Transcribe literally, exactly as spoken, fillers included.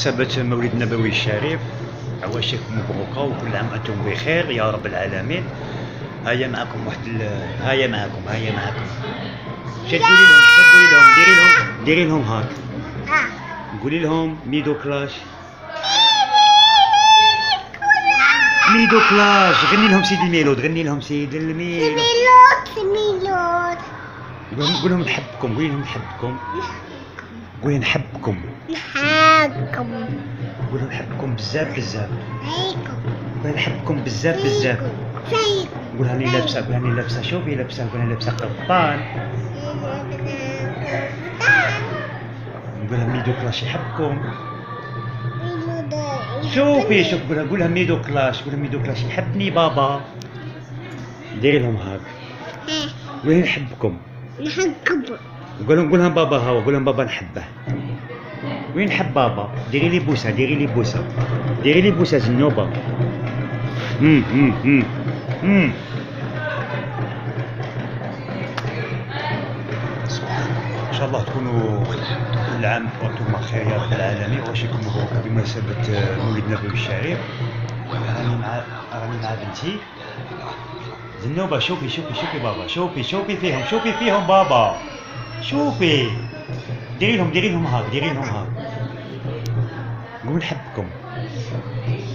بمناسبة مولد النبوي الشريف، عواشركم مبروكة وكل عام وأنتم بخير يا رب العالمين. هيا معكم واحد ال... هيا معكم هيا معكم شا تقولي لهم شا تقولي لهم ديري لهم ديري لهم هاك، قولي لهم ميدو كلاش ميدو كلاش. غني لهم سيد الميلود، غني لهم سيد الميلود ميلود. قول لهم نحبكم، قولي لهم نحبكم، قولي نحبكم نحبكم قول لهم نحبكم بزاف بزاف، فيكم قول نحبكم بزاف بزاف. فيكم قول راني لابسه، قول راني لابسه، شوفي لابسه، قول راني لابسه قبطان. قول لها ميدو كلاش يحبكم. شوفي شوف قولها قولها ميدو كلاش، قولها ميدو كلاش يحبني بابا. ديري لهم هاك، قولي نحبكم. نحبكم. قول لهم قولها بابا هوا، قول لهم بابا نحبه. وين نحب بابا؟ ديري لي بوسه، ديري لي بوسه، ديري لي بوسه زنوبه. امم امم امم امم ان شاء الله تكونوا كل عام وانتم بخير يا رب العالمين. وعشيكم مبروك بمناسبة مولد النبوي الشريف. راني مع راني مع بنتي زنوبة. شوفي شوفي شوفي بابا، شوفي شوفي فيهم، شوفي فيهم بابا، شوفي. ديري لهم ديري لهم هاك، ديري لهم هاك. قول نحبكم.